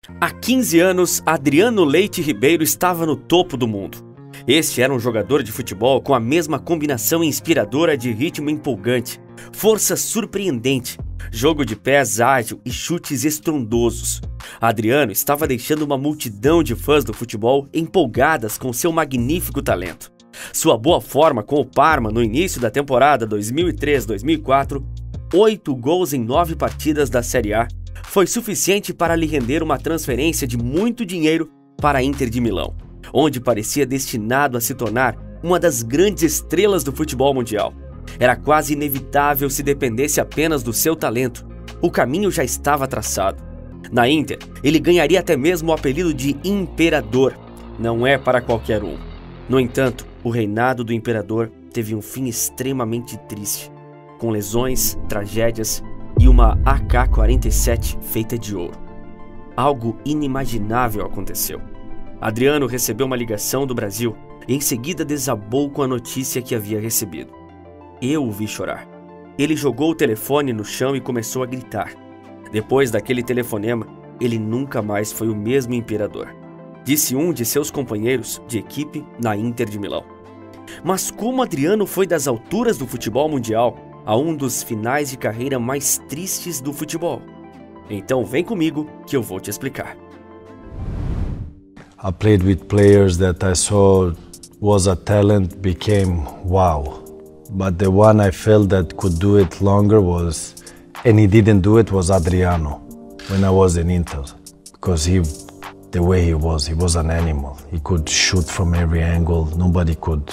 Há 15 anos, Adriano Leite Ribeiro estava no topo do mundo. Este era um jogador de futebol com a mesma combinação inspiradora de ritmo empolgante, força surpreendente, jogo de pés ágil e chutes estrondosos. Adriano estava deixando uma multidão de fãs do futebol empolgadas com seu magnífico talento. Sua boa forma com o Parma no início da temporada 2003-2004, 8 gols em 9 partidas da Série A, foi suficiente para lhe render uma transferência de muito dinheiro para a Inter de Milão, onde parecia destinado a se tornar uma das grandes estrelas do futebol mundial. Era quase inevitável se dependesse apenas do seu talento. O caminho já estava traçado. Na Inter, ele ganharia até mesmo o apelido de Imperador. Não é para qualquer um. No entanto, o reinado do Imperador teve um fim extremamente triste, com lesões, tragédias e uma AK-47 feita de ouro. Algo inimaginável aconteceu. Adriano recebeu uma ligação do Brasil e em seguida desabou com a notícia que havia recebido. Eu o vi chorar. Ele jogou o telefone no chão e começou a gritar. Depois daquele telefonema, ele nunca mais foi o mesmo imperador, disse um de seus companheiros de equipe na Inter de Milão. Mas como Adriano foi das alturas do futebol mundial a um dos finais de carreira mais tristes do futebol? Então vem comigo que eu vou te explicar. I played with players that I saw was a talent, became wow. But the one I felt that could do it longer was, and he didn't do it, was Adriano when I was in Inter. Because the way he was an animal. He could shoot from every angle, nobody could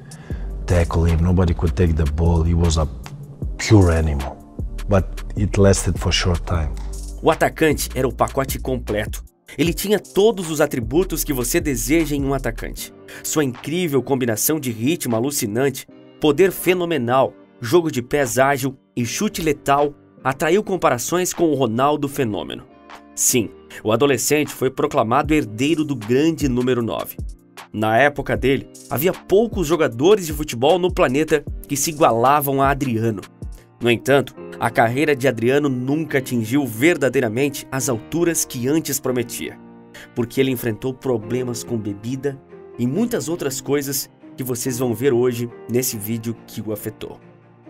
tackle him, nobody could take the ball. He was a pure animal. But it lasted for a short time. O atacante era o pacote completo. Ele tinha todos os atributos que você deseja em um atacante. Sua incrível combinação de ritmo alucinante, poder fenomenal, jogo de pés ágil e chute letal atraiu comparações com o Ronaldo Fenômeno. Sim, o adolescente foi proclamado herdeiro do grande número 9. Na época dele, havia poucos jogadores de futebol no planeta que se igualavam a Adriano. No entanto, a carreira de Adriano nunca atingiu verdadeiramente as alturas que antes prometia, porque ele enfrentou problemas com bebida e muitas outras coisas que vocês vão ver hoje nesse vídeo que o afetou.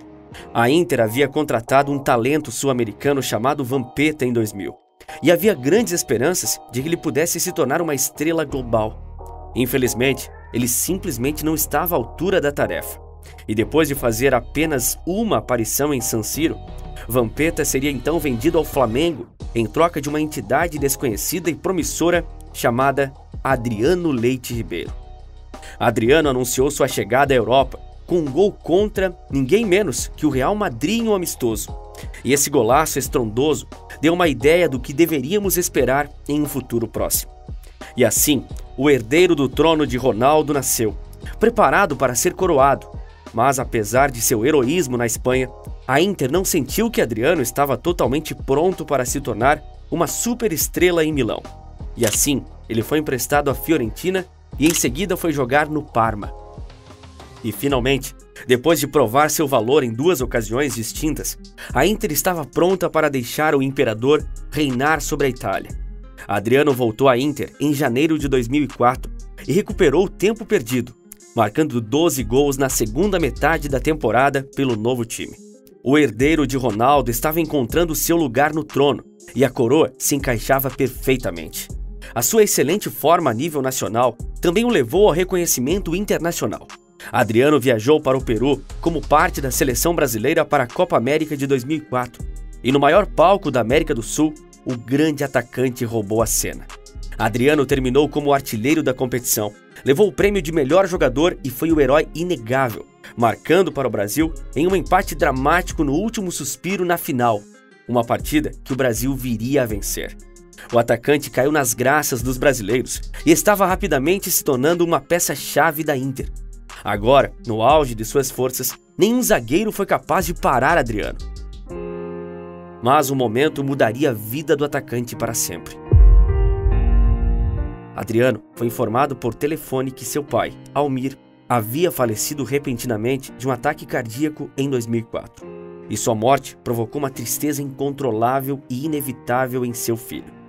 A Inter havia contratado um talento sul-americano chamado Vampeta em 2000, e havia grandes esperanças de que ele pudesse se tornar uma estrela global. Infelizmente, ele simplesmente não estava à altura da tarefa. E depois de fazer apenas uma aparição em San Siro, Vampeta seria então vendido ao Flamengo em troca de uma entidade desconhecida e promissora chamada Adriano Leite Ribeiro. Adriano anunciou sua chegada à Europa com um gol contra ninguém menos que o Real Madrid em um amistoso. E esse golaço estrondoso deu uma ideia do que deveríamos esperar em um futuro próximo. E assim, o herdeiro do trono de Ronaldo nasceu, preparado para ser coroado. Mas apesar de seu heroísmo na Espanha, a Inter não sentiu que Adriano estava totalmente pronto para se tornar uma superestrela em Milão. E assim, ele foi emprestado à Fiorentina e em seguida foi jogar no Parma. E finalmente, depois de provar seu valor em 2 ocasiões distintas, a Inter estava pronta para deixar o imperador reinar sobre a Itália. Adriano voltou à Inter em janeiro de 2004 e recuperou o tempo perdido, marcando 12 gols na segunda metade da temporada pelo novo time. O herdeiro de Ronaldo estava encontrando seu lugar no trono e a coroa se encaixava perfeitamente. A sua excelente forma a nível nacional também o levou ao reconhecimento internacional. Adriano viajou para o Peru como parte da seleção brasileira para a Copa América de 2004 e no maior palco da América do Sul, o grande atacante roubou a cena. Adriano terminou como artilheiro da competição, levou o prêmio de melhor jogador e foi o herói inegável, marcando para o Brasil em um empate dramático no último suspiro na final, uma partida que o Brasil viria a vencer. O atacante caiu nas graças dos brasileiros e estava rapidamente se tornando uma peça-chave da Inter. Agora, no auge de suas forças, nenhum zagueiro foi capaz de parar Adriano. Mas o momento mudaria a vida do atacante para sempre. Adriano foi informado por telefone que seu pai, Almir, havia falecido repentinamente de um ataque cardíaco em 2004. E sua morte provocou uma tristeza incontrolável e inevitável em seu filho.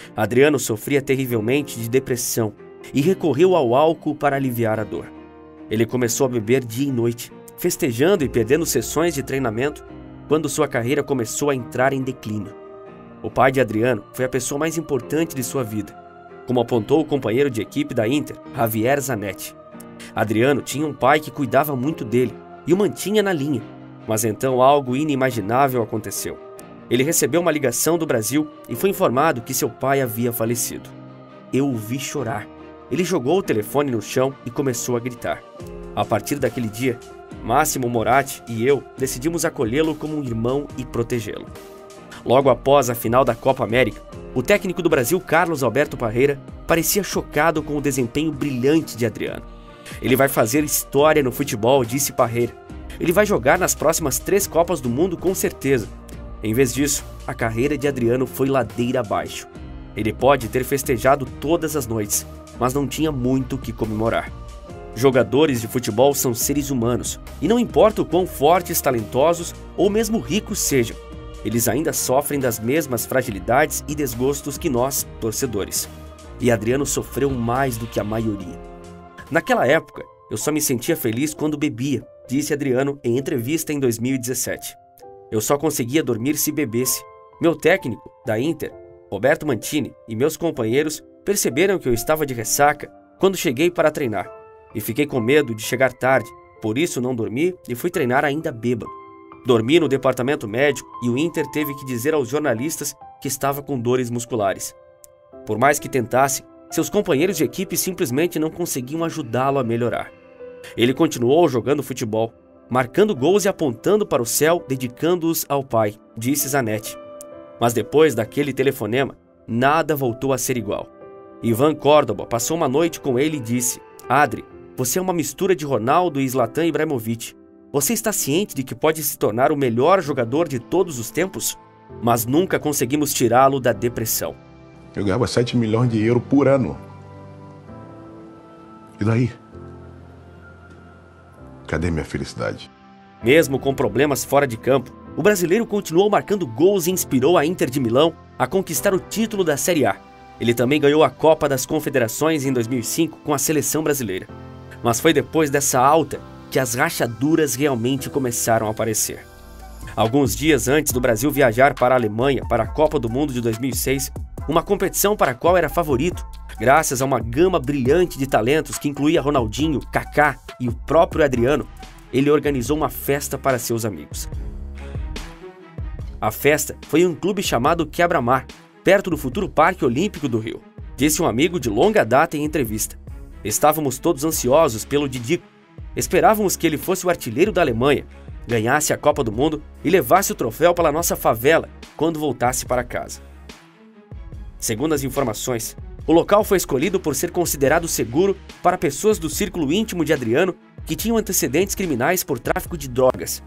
Adriano sofria terrivelmente de depressão e recorreu ao álcool para aliviar a dor. Ele começou a beber dia e noite, festejando e perdendo sessões de treinamento quando sua carreira começou a entrar em declínio. O pai de Adriano foi a pessoa mais importante de sua vida, como apontou o companheiro de equipe da Inter, Javier Zanetti. Adriano tinha um pai que cuidava muito dele e o mantinha na linha, mas então algo inimaginável aconteceu. Ele recebeu uma ligação do Brasil e foi informado que seu pai havia falecido. Eu o vi chorar. Ele jogou o telefone no chão e começou a gritar. A partir daquele dia, Máximo Moratti e eu decidimos acolhê-lo como um irmão e protegê-lo. Logo após a final da Copa América, o técnico do Brasil, Carlos Alberto Parreira, parecia chocado com o desempenho brilhante de Adriano. Ele vai fazer história no futebol, disse Parreira. Ele vai jogar nas próximas 3 Copas do Mundo com certeza. Em vez disso, a carreira de Adriano foi ladeira abaixo. Ele pode ter festejado todas as noites, mas não tinha muito o que comemorar. Jogadores de futebol são seres humanos, e não importa o quão fortes, talentosos ou mesmo ricos sejam, eles ainda sofrem das mesmas fragilidades e desgostos que nós, torcedores. E Adriano sofreu mais do que a maioria. Naquela época, eu só me sentia feliz quando bebia, disse Adriano em entrevista em 2017. Eu só conseguia dormir se bebesse. Meu técnico, da Inter, Roberto Mantini, e meus companheiros perceberam que eu estava de ressaca quando cheguei para treinar. E fiquei com medo de chegar tarde, por isso não dormi e fui treinar ainda bêbado. Dormi no departamento médico e o Inter teve que dizer aos jornalistas que estava com dores musculares. Por mais que tentasse, seus companheiros de equipe simplesmente não conseguiam ajudá-lo a melhorar. Ele continuou jogando futebol, marcando gols e apontando para o céu, dedicando-os ao pai, disse Zanetti. Mas depois daquele telefonema, nada voltou a ser igual. Ivan Córdoba passou uma noite com ele e disse: Adri, você é uma mistura de Ronaldo e Zlatan Ibrahimovic. Você está ciente de que pode se tornar o melhor jogador de todos os tempos? Mas nunca conseguimos tirá-lo da depressão. Eu ganhava 7 milhões de euros por ano. E daí? Cadê minha felicidade? Mesmo com problemas fora de campo, o brasileiro continuou marcando gols e inspirou a Inter de Milão a conquistar o título da Série A. Ele também ganhou a Copa das Confederações em 2005 com a seleção brasileira. Mas foi depois dessa alta que as rachaduras realmente começaram a aparecer. Alguns dias antes do Brasil viajar para a Alemanha para a Copa do Mundo de 2006, uma competição para a qual era favorito, graças a uma gama brilhante de talentos que incluía Ronaldinho, Kaká e o próprio Adriano, ele organizou uma festa para seus amigos. A festa foi em um clube chamado Quebra-Mar, perto do futuro Parque Olímpico do Rio, disse um amigo de longa data em entrevista. Estávamos todos ansiosos pelo Didico. Esperávamos que ele fosse o artilheiro da Alemanha, ganhasse a Copa do Mundo e levasse o troféu para a nossa favela quando voltasse para casa. Segundo as informações, o local foi escolhido por ser considerado seguro para pessoas do círculo íntimo de Adriano que tinham antecedentes criminais por tráfico de drogas.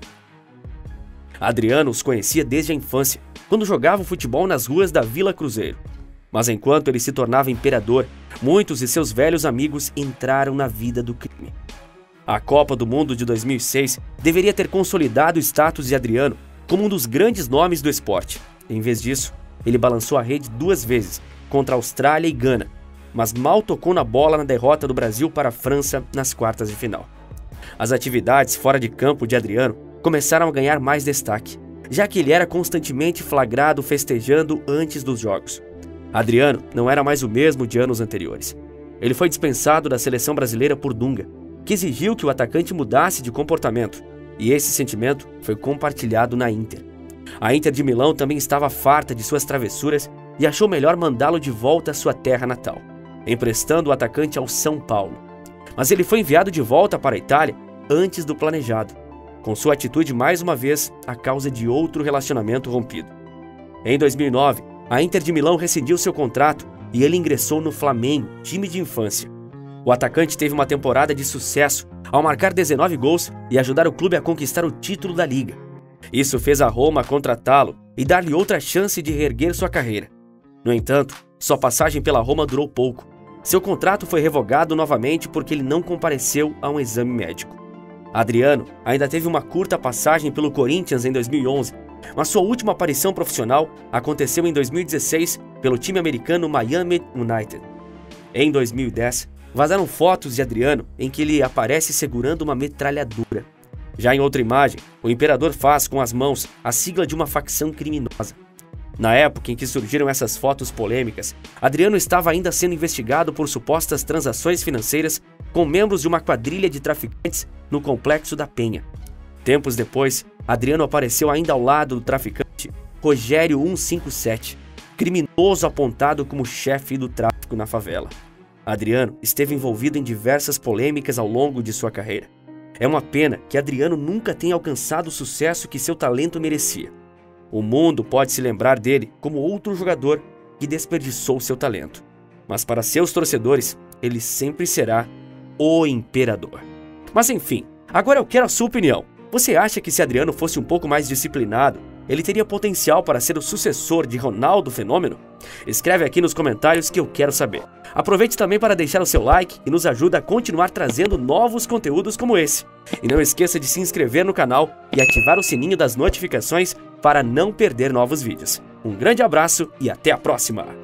Adriano os conhecia desde a infância, quando jogava futebol nas ruas da Vila Cruzeiro. Mas enquanto ele se tornava imperador, muitos de seus velhos amigos entraram na vida do crime. A Copa do Mundo de 2006 deveria ter consolidado o status de Adriano como um dos grandes nomes do esporte. Em vez disso, ele balançou a rede 2 vezes, contra a Austrália e Gana, mas mal tocou na bola na derrota do Brasil para a França nas quartas de final. As atividades fora de campo de Adriano começaram a ganhar mais destaque, já que ele era constantemente flagrado festejando antes dos jogos. Adriano não era mais o mesmo de anos anteriores. Ele foi dispensado da seleção brasileira por Dunga, que exigiu que o atacante mudasse de comportamento, e esse sentimento foi compartilhado na Inter. A Inter de Milão também estava farta de suas travessuras e achou melhor mandá-lo de volta à sua terra natal, emprestando o atacante ao São Paulo. Mas ele foi enviado de volta para a Itália antes do planejado, com sua atitude mais uma vez a causa de outro relacionamento rompido. Em 2009, a Inter de Milão rescindiu seu contrato e ele ingressou no Flamengo, time de infância. O atacante teve uma temporada de sucesso ao marcar 19 gols e ajudar o clube a conquistar o título da Liga. Isso fez a Roma contratá-lo e dar-lhe outra chance de reerguer sua carreira. No entanto, sua passagem pela Roma durou pouco. Seu contrato foi revogado novamente porque ele não compareceu a um exame médico. Adriano ainda teve uma curta passagem pelo Corinthians em 2011, mas sua última aparição profissional aconteceu em 2016 pelo time americano Miami United. Em 2010, vazaram fotos de Adriano em que ele aparece segurando uma metralhadora. Já em outra imagem, o imperador faz com as mãos a sigla de uma facção criminosa. Na época em que surgiram essas fotos polêmicas, Adriano estava ainda sendo investigado por supostas transações financeiras com membros de uma quadrilha de traficantes no Complexo da Penha. Tempos depois, Adriano apareceu ainda ao lado do traficante Rogério 157, criminoso apontado como chefe do tráfico na favela. Adriano esteve envolvido em diversas polêmicas ao longo de sua carreira. É uma pena que Adriano nunca tenha alcançado o sucesso que seu talento merecia. O mundo pode se lembrar dele como outro jogador que desperdiçou seu talento. Mas para seus torcedores, ele sempre será o imperador. Mas enfim, agora eu quero a sua opinião. Você acha que se Adriano fosse um pouco mais disciplinado, ele teria potencial para ser o sucessor de Ronaldo Fenômeno? Escreve aqui nos comentários que eu quero saber. Aproveite também para deixar o seu like e nos ajuda a continuar trazendo novos conteúdos como esse. E não esqueça de se inscrever no canal e ativar o sininho das notificações para não perder novos vídeos. Um grande abraço e até a próxima!